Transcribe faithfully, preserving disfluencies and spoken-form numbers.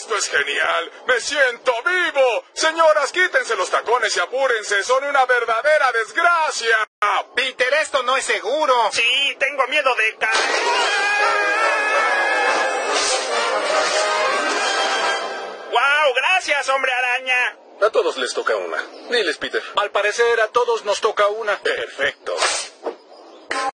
Esto es genial. Me siento vivo. Señoras, quítense los tacones y apúrense. Son una verdadera desgracia. Peter, esto no es seguro. Sí, tengo miedo de caer. ¡Wow! Gracias, hombre araña. A todos les toca una. Diles, Peter. Al parecer, a todos nos toca una. Perfecto.